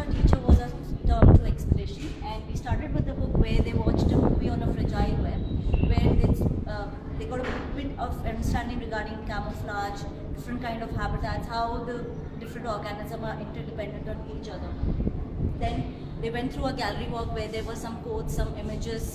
our teacher was our term to expedition, and we started with the book where they watched a movie on a fragile web, where they got a bit of understanding regarding camouflage, different kind of habitats, how the different organisms are interdependent on each other. Then they went through a gallery walk where there were some quotes, some images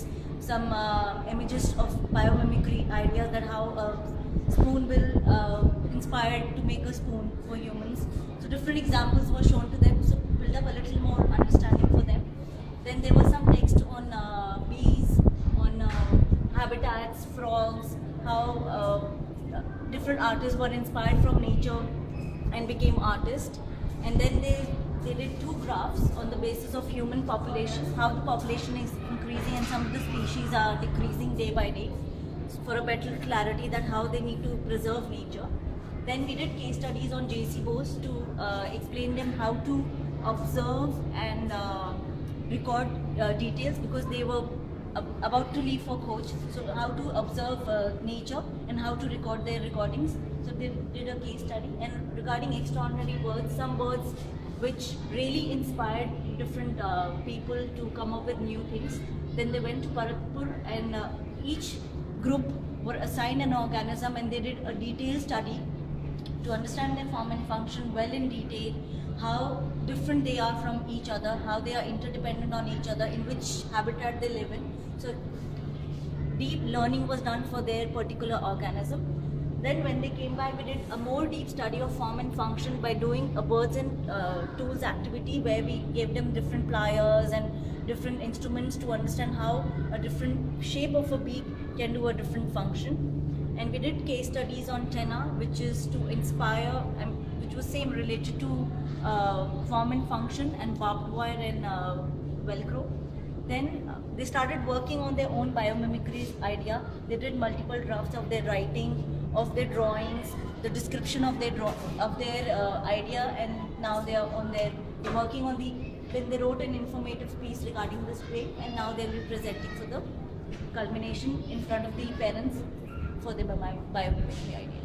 of biomimicry ideas that how a spoon will inspire to make a spoon for humans. So different examples were shown to them, so build up a little more understanding for them. Then there was some text on bees, on habitats, frogs, how different artists were inspired from nature and became artists. And then they did 2 graphs on the basis of human population, how the population is increasing and some of the species are decreasing day by day, for a better clarity that how they need to preserve nature. Then we did case studies on J.C. Bose to explain them how to observe and record details, because they were about to leave for coach, so how to observe nature and how to record their recordings. So they did a case study. And regarding extraordinary birds, some birds which really inspired different people to come up with new things. Then they went to Bharatpur, and each group were assigned an organism, and they did a detailed study to understand their form and function well in detail, how different they are from each other, how they are interdependent on each other, in which habitat they live in. So deep learning was done for their particular organism. Then when they came back, we did a more deep study of form and function by doing a birds and tools activity, where we gave them different pliers and different instruments to understand how a different shape of a beak can do a different function. And we did case studies on Tenna, which is to inspire, which was same related to form and function, and barbed wire and Velcro. Then they started working on their own biomimicry idea. They did multiple drafts of their writing, of their drawings, the description of their idea, and now they are working on when they wrote an informative piece regarding this play, and now they will be presenting for the culmination in front of the parents for the biomimicry idea.